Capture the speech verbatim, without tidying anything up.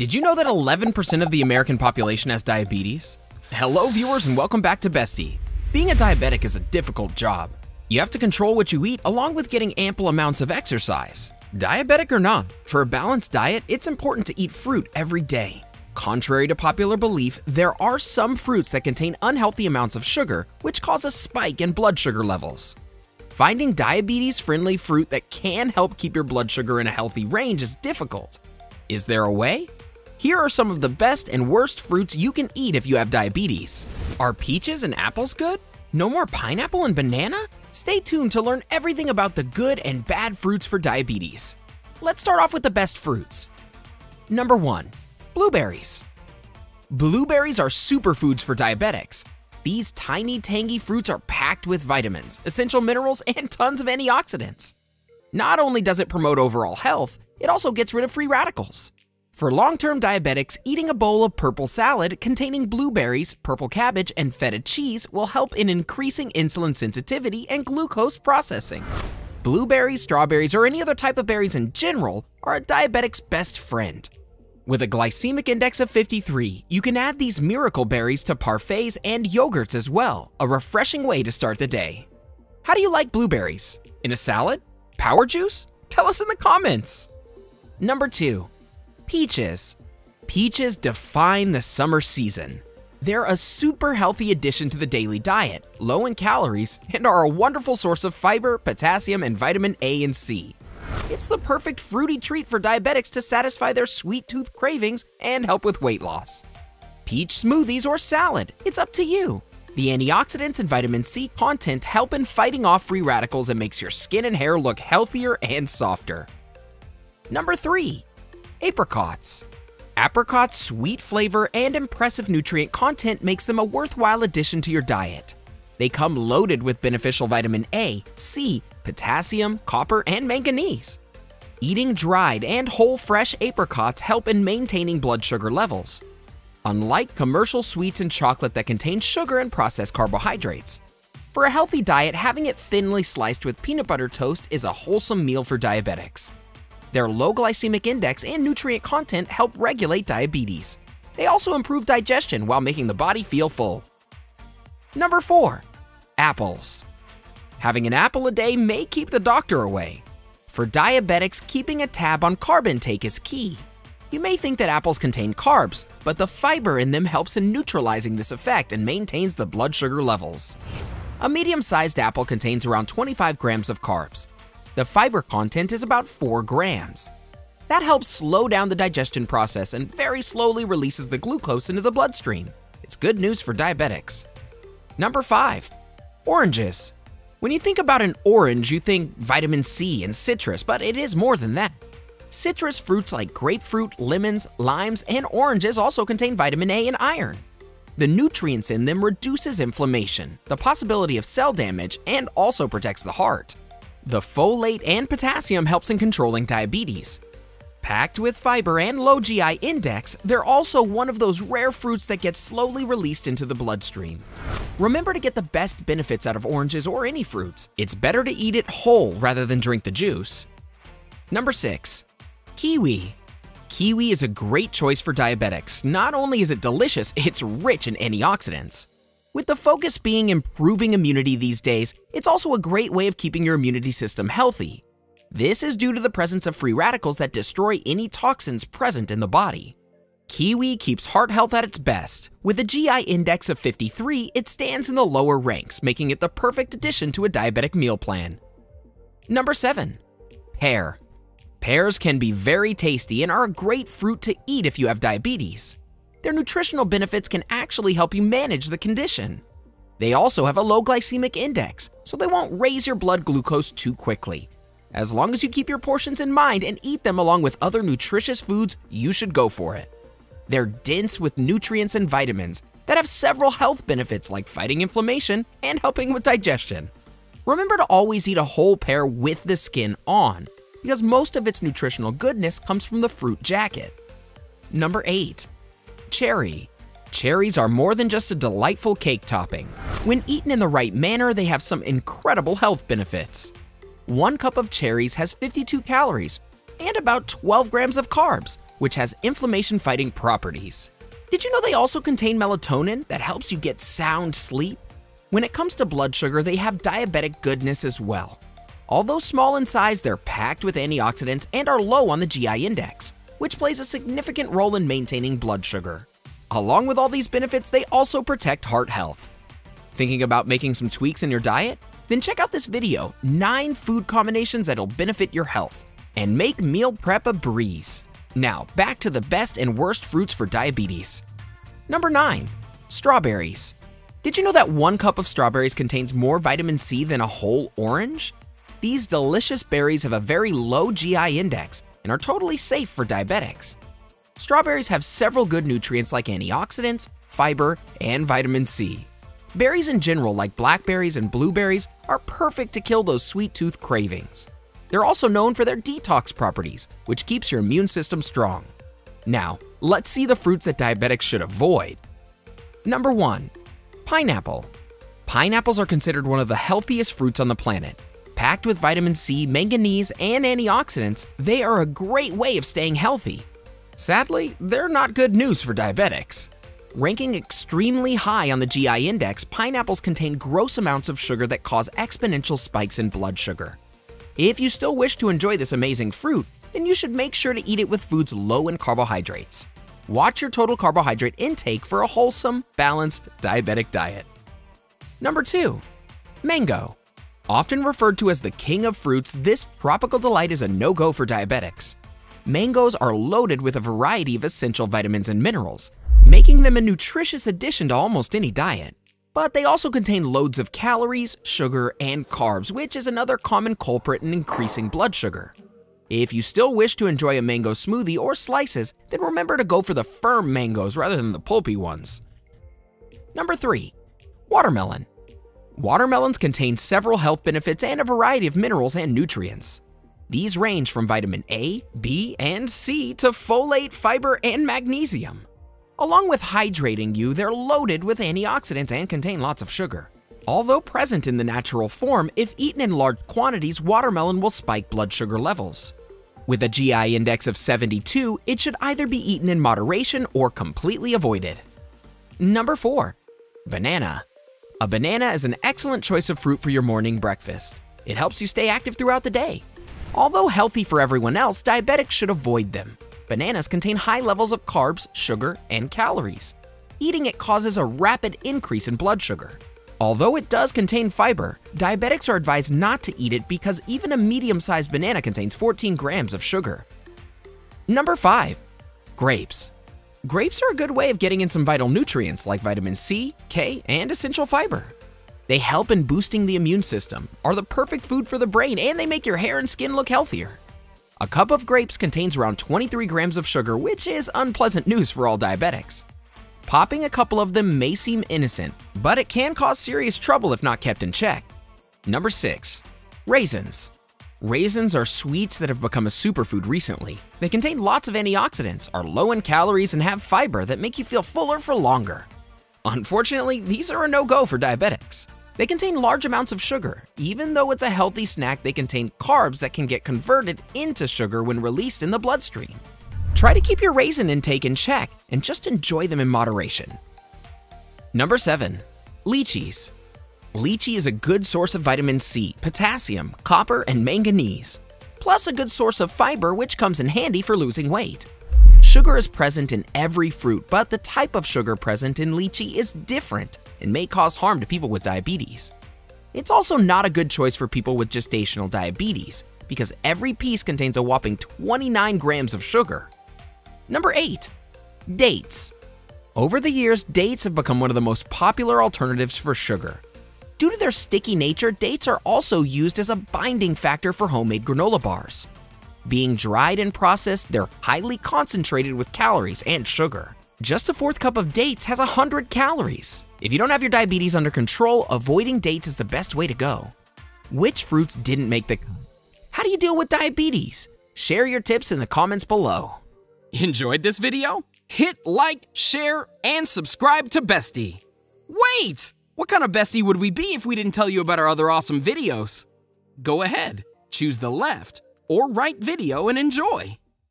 Did you know that eleven percent of the American population has diabetes? Hello viewers and welcome back to Bestie. Being a diabetic is a difficult job. You have to control what you eat along with getting ample amounts of exercise. Diabetic or not, for a balanced diet, it's important to eat fruit every day. Contrary to popular belief, there are some fruits that contain unhealthy amounts of sugar, which cause a spike in blood sugar levels. Finding diabetes-friendly fruit that can help keep your blood sugar in a healthy range is difficult. Is there a way? Here are some of the best and worst fruits you can eat if you have diabetes. Are peaches and apples good? No more pineapple and banana? Stay tuned to learn everything about the good and bad fruits for diabetes. Let's start off with the best fruits. Number one, blueberries. Blueberries are superfoods for diabetics. These tiny, tangy fruits are packed with vitamins, essential minerals, and tons of antioxidants. Not only does it promote overall health, it also gets rid of free radicals. For long-term diabetics, eating a bowl of purple salad containing blueberries, purple cabbage, and feta cheese will help in increasing insulin sensitivity and glucose processing. Blueberries, strawberries, or any other type of berries in general are a diabetic's best friend. With a glycemic index of fifty-three, you can add these miracle berries to parfaits and yogurts as well, a refreshing way to start the day. How do you like blueberries? In a salad? Power juice? Tell us in the comments! Number two, peaches. Peaches define the summer season. They're a super healthy addition to the daily diet, low in calories, and are a wonderful source of fiber, potassium, and vitamin A and C. It's the perfect fruity treat for diabetics to satisfy their sweet tooth cravings and help with weight loss. Peach smoothies or salad, it's up to you. The antioxidants and vitamin C content help in fighting off free radicals and makes your skin and hair look healthier and softer. Number three, apricots. Apricots' sweet flavor and impressive nutrient content makes them a worthwhile addition to your diet. They come loaded with beneficial vitamin A, C, potassium, copper, and manganese. Eating dried and whole fresh apricots help in maintaining blood sugar levels. Unlike commercial sweets and chocolate that contain sugar and processed carbohydrates. For a healthy diet, having it thinly sliced with peanut butter toast is a wholesome meal for diabetics. Their low glycemic index and nutrient content help regulate diabetes. They also improve digestion while making the body feel full. Number four, apples. Having an apple a day may keep the doctor away. For diabetics, keeping a tab on carb intake is key. You may think that apples contain carbs, but the fiber in them helps in neutralizing this effect and maintains the blood sugar levels. A medium-sized apple contains around twenty-five grams of carbs. The fiber content is about four grams. That helps slow down the digestion process and very slowly releases the glucose into the bloodstream. It's good news for diabetics. Number five, oranges. When you think about an orange, you think vitamin C and citrus, but it is more than that. Citrus fruits like grapefruit, lemons, limes, and oranges also contain vitamin A and iron. The nutrients in them reduces inflammation, the possibility of cell damage, and also protects the heart. The folate and potassium helps in controlling diabetes. Packed with fiber and low G I index, they're also one of those rare fruits that get slowly released into the bloodstream. Remember to get the best benefits out of oranges or any fruits. It's better to eat it whole rather than drink the juice. Number six, kiwi. Kiwi is a great choice for diabetics. Not only is it delicious, it's rich in antioxidants. With the focus being improving immunity these days, it's also a great way of keeping your immunity system healthy. This is due to the presence of free radicals that destroy any toxins present in the body. Kiwi keeps heart health at its best. With a G I index of fifty-three, it stands in the lower ranks, making it the perfect addition to a diabetic meal plan. Number seven, pear. Pears can be very tasty and are a great fruit to eat if you have diabetes. Their nutritional benefits can actually help you manage the condition. They also have a low glycemic index, so they won't raise your blood glucose too quickly. As long as you keep your portions in mind and eat them along with other nutritious foods, you should go for it. They're dense with nutrients and vitamins that have several health benefits like fighting inflammation and helping with digestion. Remember to always eat a whole pear with the skin on, because most of its nutritional goodness comes from the fruit jacket. Number eight, cherry. Cherries are more than just a delightful cake topping. When eaten in the right manner, they have some incredible health benefits. One cup of cherries has fifty-two calories and about twelve grams of carbs, which has inflammation-fighting properties. Did you know they also contain melatonin that helps you get sound sleep? When it comes to blood sugar, they have diabetic goodness as well. Although small in size, they're packed with antioxidants and are low on the G I index, which plays a significant role in maintaining blood sugar. Along with all these benefits, they also protect heart health. Thinking about making some tweaks in your diet? Then check out this video, nine food combinations that'll benefit your health, and make meal prep a breeze. Now, back to the best and worst fruits for diabetes. Number nine. Strawberries. Did you know that one cup of strawberries contains more vitamin C than a whole orange? These delicious berries have a very low G I index and are totally safe for diabetics. Strawberries have several good nutrients like antioxidants, fiber, and vitamin C. Berries in general, like blackberries and blueberries, are perfect to kill those sweet tooth cravings. They're also known for their detox properties, which keeps your immune system strong. Now, let's see the fruits that diabetics should avoid. Number one. Pineapple. Pineapples are considered one of the healthiest fruits on the planet. Packed with vitamin C, manganese, and antioxidants, they are a great way of staying healthy. Sadly, they're not good news for diabetics. Ranking extremely high on the G I index, pineapples contain gross amounts of sugar that cause exponential spikes in blood sugar. If you still wish to enjoy this amazing fruit, then you should make sure to eat it with foods low in carbohydrates. Watch your total carbohydrate intake for a wholesome, balanced diabetic diet. Number two. Mango. Often referred to as the king of fruits, this tropical delight is a no-go for diabetics. Mangoes are loaded with a variety of essential vitamins and minerals, making them a nutritious addition to almost any diet. But they also contain loads of calories, sugar, and carbs, which is another common culprit in increasing blood sugar. If you still wish to enjoy a mango smoothie or slices, then remember to go for the firm mangoes rather than the pulpy ones. Number three. Watermelon. Watermelons contain several health benefits and a variety of minerals and nutrients. These range from vitamin A, B, and C to folate, fiber, and magnesium. Along with hydrating you, they're loaded with antioxidants and contain lots of sugar. Although present in the natural form, if eaten in large quantities, watermelon will spike blood sugar levels. With a G I index of seventy-two, it should either be eaten in moderation or completely avoided. Number four. Banana. A banana is an excellent choice of fruit for your morning breakfast. It helps you stay active throughout the day. Although healthy for everyone else, diabetics should avoid them. Bananas contain high levels of carbs, sugar, and calories. Eating it causes a rapid increase in blood sugar. Although it does contain fiber, diabetics are advised not to eat it because even a medium-sized banana contains fourteen grams of sugar. Number five. Grapes. Grapes are a good way of getting in some vital nutrients like vitamin C, K, and essential fiber. They help in boosting the immune system, are the perfect food for the brain, and they make your hair and skin look healthier. A cup of grapes contains around twenty-three grams of sugar, which is unpleasant news for all diabetics. Popping a couple of them may seem innocent, but it can cause serious trouble if not kept in check. Number six. Raisins. Raisins are sweets that have become a superfood recently. They contain lots of antioxidants, are low in calories, and have fiber that make you feel fuller for longer. Unfortunately, these are a no-go for diabetics. They contain large amounts of sugar. Even though it's a healthy snack, they contain carbs that can get converted into sugar when released in the bloodstream. Try to keep your raisin intake in check and just enjoy them in moderation. Number seven. Lychees. Lychee is a good source of vitamin C, potassium, copper, and manganese, plus a good source of fiber which comes in handy for losing weight. Sugar is present in every fruit, but the type of sugar present in lychee is different and may cause harm to people with diabetes. It's also not a good choice for people with gestational diabetes because every piece contains a whopping twenty-nine grams of sugar. Number eight. Dates. Over the years, dates have become one of the most popular alternatives for sugar. Due to their sticky nature, dates are also used as a binding factor for homemade granola bars. Being dried and processed, they're highly concentrated with calories and sugar. Just a fourth cup of dates has one hundred calories. If you don't have your diabetes under control, avoiding dates is the best way to go. Which fruits didn't make the cut? How do you deal with diabetes? Share your tips in the comments below. Enjoyed this video? Hit like, share, and subscribe to Bestie. Wait! What kind of bestie would we be if we didn't tell you about our other awesome videos? Go ahead, choose the left or right video and enjoy.